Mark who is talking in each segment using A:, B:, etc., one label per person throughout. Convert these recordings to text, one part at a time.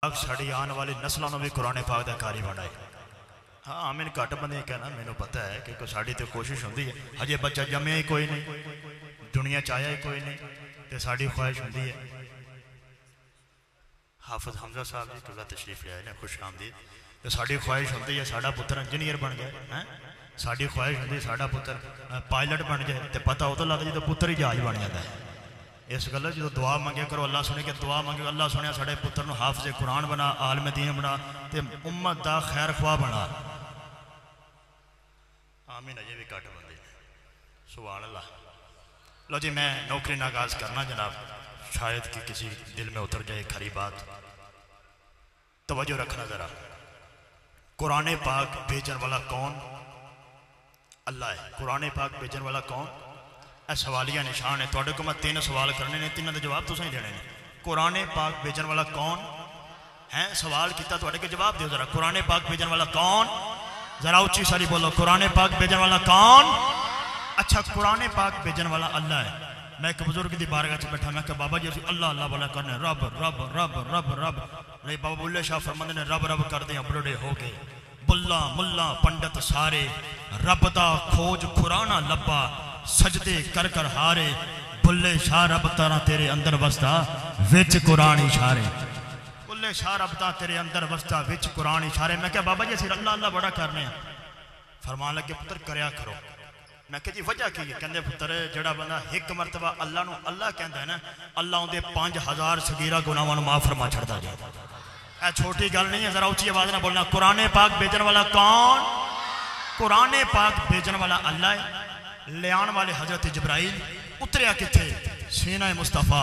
A: साड़ी आने वाली नस्लों भी कुरान पाक का कारी बनाए। हाँ मैंने घट बंदे कहना मैंने पता है कि साड़ी तो कोशिश होती है, हजे बच्चा जमया ही कोई नहीं, दुनिया च आया ही कोई नहीं, तो साड़ी ख्वाहिश होती है। हाफिज हमजा साहब जी तुला तशरीफ ले आए ने, खुश आमदीद। तो साड़ी ख्वाहिश होती है साड़ा पुत्र इंजीनियर बन जाए हैं, साड़ी ख्वाहिश होती है साड़ा पुत्र पायलट बन जाए, तो पता उदो लगता जो पुत्र ही जहाज बन जाता है। इस गल जो दुआ मंगे करो अल्लाह सुने कि दुआ मंगे अल्लाह सुने साढ़े पुत्र को हाफिज़े कुरान बना, आलम दीन बना, तो उम्मत का खैर ख्वाह बना। आमीन। अजे भी घट बंदे सुभान अल्लाह। लो जी मैं नौकरी का आगाज करना जनाब, शायद कि किसी दिल में उतर जाए खरी बात। तवज्जो रखना जरा, कुरान पाक भेजन वाला कौन? अल्लाह है। कुरान पाक भेजन वाला कौन? यह सवालिया निशान है। थोड़े को मैं 3 सवाल करने ने, 3 के जवाब तुम ही देने। कुरान पाक भेजन वाला कौन है? सवाल किया थोड़े के जवाब दो जरा। कुरान पाक भेजन वाला कौन? जरा उच्ची सारी बोलो, कुरान पाक भेजन वाला कौन? अच्छा कुरान पाक भेजन वाला अल्लाह है। मैं एक बुजुर्ग की बारगाह च बैठा, मैं कहा बाबा जी असं अल्लाह अल्लाह बोला करने, रब रब रब रब रब नहीं। बाबा बुल्ले शाह फरमाते ने रब रब करते हैं बुढ़े हो गए, बुल्ला मुल्ला पंडित सारे, रब दा खोज खुराना लब्बा, सजदे कर कर हारे, बुल्ले शाह रब तारा तेरे अंदर वसदा विच कुरान इशारे। बुल्ले शाह रब तारा तेरे अंदर वसदा विच कुरान इशारे। मैं क्या बाबा जी असं अल्लाह अल्लाह बड़ा करने हैं। फरमान लगे पुत्र करया करो। मैं क्या जी वजह की है? कहते पुत्र जड़ा बंदा एक मरतबा अल्लाह नू अल्लाह कहता है ना, अल्लाह उनके 5000 सगीरा गुनाहां माफ फरमा छड़दा जाए। यह छोटी गल नहीं है, जरा उच्ची आवाज ना बोलना। कुरान पाक भेजन वाला कौन? कुरान पाक भेजन वाला अल्लाह है। ले आने वाले हजरत जिब्राइल उतरिया किथे? सीना मुस्तफा,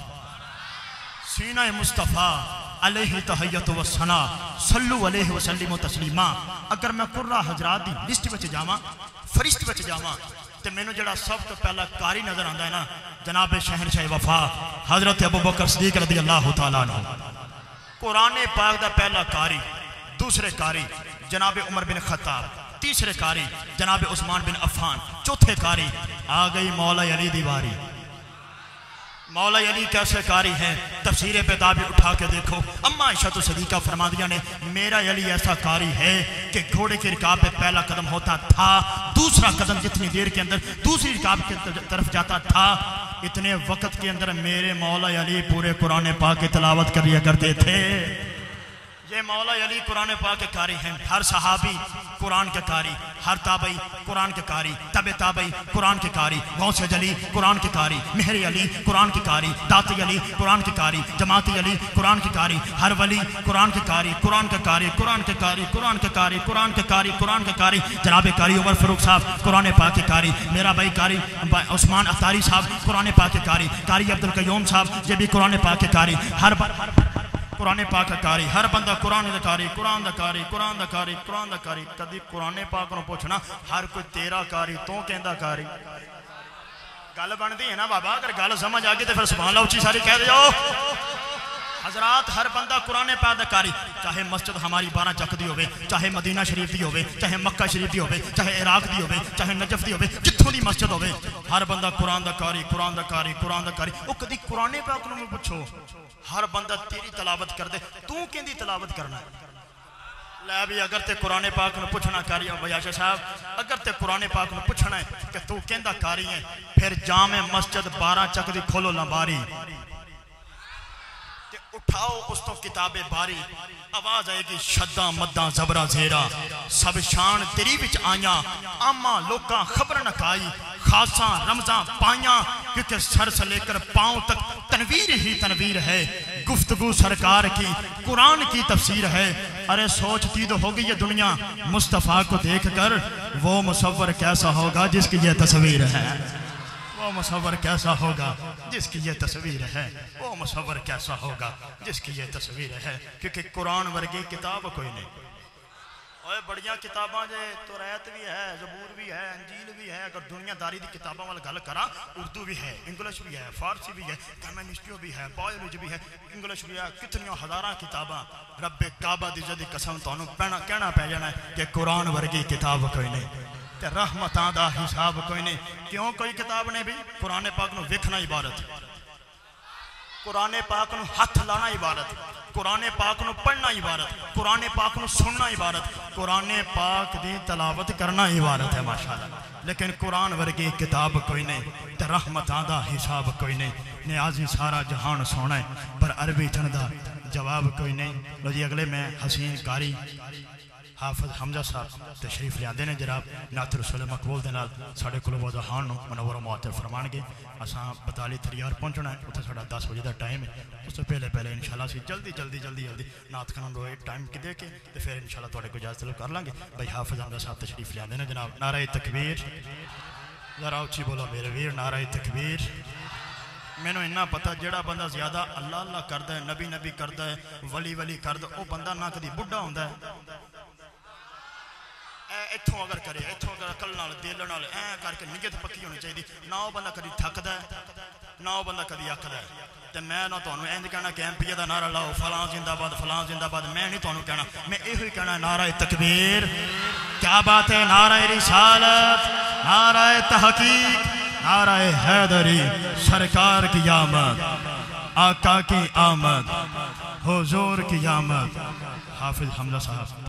A: सीना मुस्तफा अलैहि तहय्यत व सना सल्लु अलैहि व सल्लिमु तस्लीमा। अगर मैं कुर्रा हजरात की लिस्ट में जावां, फरिश्त में जावां, तो मैनू जड़ा सब तो पहला कारी नजर आता है ना, जनाब शहनशाह वफा हजरत अबू बकर सिद्दीक रज़ी अल्लाह तआला अन्हु। कुरान पाक का पहला कारी, दूसरे कारी जनाब उमर बिन खत्ताब, तीसरे कारी जनाब उस्मान बिन अफ़ान, चौथे कारी आ गई मौला अली दी बारी। मौला अली कैसे कारी हैं? तफसीर बेदाबी उठा के देखो, अम्मा आयशा तो सदीका फरमादिया ने मेरा अली ऐसा कारी है कि घोड़े की रिकाब पे पहला कदम होता था, दूसरा कदम जितनी देर के अंदर दूसरी रिकाब की तरफ जाता था, इतने वक्त के अंदर मेरे मौला अली पूरे कुरान पाक की तिलावत कर लिया करते थे। ये मौला अली कुरान पाक के कारी हैं। हर सहाबी कुरान के कारी, हर ताबई कुरान के कारी, तबे ताबई कुरान के कारी, गौसे अली कुरान के कारी, मेहर अली कुरान के कारी, दाती अली कुरान के कारी, जमाती अली कुरान के कारी, हर वली कुरान के कारी, कुरान के कारी, कुरान के कारी, कुरान के कारी, कुरान के कारी, कुरान के कारी, जनाब कारी उमर फारूक साहब कुरान पाक के कारी, मेरा भाई कारी उस्मान अतारी साहब कुरान पाक के कारी, कारी अब्दुल कयूम साहब ये भी कुरान पाक के कारी, हर कुरान पाक का कारी, हर बंदा कुरान दा कारी, कुरान दा कारी, कुरान दा कारी, कुरान दा कारी। कभी कुरान पाक को पूछना हर कोई तेरा कारी तो कहता कारी। गल बनती है ना बाबा, अगर गल समझ आ गई तो फिर सुभान अल्लाह उच्ची सारी कह दे जाओ। हजरात हर बंदा कुरान पाक दा कारी, चाहे मस्जिद हमारी 12 चक दी होवे, चाहे मदीना शरीफ दी होवे, चाहे मक्का शरीफ दी होवे, चाहे इराक दी होवे, चाहे नजफ दी होवे, जिथों दी मस्जिद होवे, हर बंदा कुरान दा कारी, कुरान दा कारी, कुरान दा कारी। वो कभी कुरान पाक नूं पूछो हर बंदा तेरी तलावत कर दे, तू कहंदी तलावत करना लै भी। अगर ते कुरान पाक नूं पुछना कारी बयाशा साहब, अगर ते कुरान पाक नूं पुछना है कि तू कहंदा कारी है, फिर जामे मस्जिद 12 चक दी खोलो लंबारी, उठाओ उस तो किताबे बारी, आवाज आएगी शद्दा मद्दा जबरा जेरा, सब शान तेरी विच आया, आमा लोका खबर न खाई, खासा रमजा पाया, क्योंकि सर से लेकर पांव तक तनवीर ही तनवीर है, गुफ्तगू सरकार की कुरान की तफसीर है। अरे सोचती तो होगी ये दुनिया मुस्तफ़ा को देखकर, वो मुसव्वर कैसा होगा जिसकी ये तस्वीर है, वो मुसव्वर कैसा होगा जिसकी ये तस्वीर है, वो मुसव्वर कैसा होगा जिसकी ये तस्वीर है। क्योंकि कुरान वर्गी किताब कोई नहीं। और बढ़िया किताबां जे तौरात भी है, ज़बूर भी है, अंजील भी है। अगर दुनियादारी की किताबों वाल गल करा, उर्दू भी है, इंग्लिश भी है, फारसी भी है, केमिस्ट्री भी है, बायोलॉजी भी है, इंग्लिश भी है, कितनी हज़ारां किताबां। रब्बे काबा दी जदी कसम तुहानूं कहना पै जाना है कि कुरान वर्गी किताब कोई नहीं, ते रहमतां दा हिसाब कोई नहीं। क्यों कोई किताब नहीं भी? कुरान पाक नूं वेखना इबारत, कुरान पाक नूं हथ लाना इबारत, कुरान पाक नूं पढ़ना इबारत, कुरान पाक नूं सुनना इबारत, कुरान पाक दी तलावत करना इबारत है माशाअल्लाह। लेकिन कुरान वर्गी किताब कोई नहीं ते रहमतां दा हिसाब कोई नहीं। नियाज़ी सारा जहान सोना है पर अरबी चन दा जवाब कोई नहीं। लो जी अगले मैं हसीन कारी हाफिज हमजा साहब तशरीफ लियाते हैं जनाब नात रसूल मकबूल के नाल साढ़े को वज़ाहान मनवर मुअत्तर फरमाएंगे। असां 42 तरियार पहुँचना है, उत्थे साढ़ा 10 बजे का टाइम है। उस तो पहले पहले इंशाल्लाह असीं जल्दी जल्दी जल्दी जल्दी नात खान दो टाइम कि दे के तो फिर इंशाल्लाह तुहाडे को इजाजत कर लांगे। भाई हाफिज हमजा साहब तशरीफ लियाते हैं जनाब। नारे तकबीर, जरा उच्ची बोलो मेरे वीर, नारे तकबीर। मैनू इन्ना पता जेड़ा बंदा ज्यादा अल्लाह अल्लाह करता है, नबी नबी करता है, वली वली करता, वह बंदा ना कभी बुढ़ा होंदा है। इत्थों अगर करे, इत्थों अगर अकल नाल दिल नाल ऐ करके नीयत पक्की होनी चाहिए ना। वह बंदा कभी थकदा है ना वह बंदा कभी अकदा है। तो मैं ना तुहानू इंज कहना कि एमपीए का नारा लाओ फलां जिंदाबाद फलां जिंदाबाद, मैं नहीं तुहानू कहना, मैं यही कहना नारा तकबीर। क्या बात है, नारा रिसालत, नारा तहकीक, नारा हैदरी, सरकार की आमद, आका की आमद, हुजूर की आमद। हाफिज हमजा साहब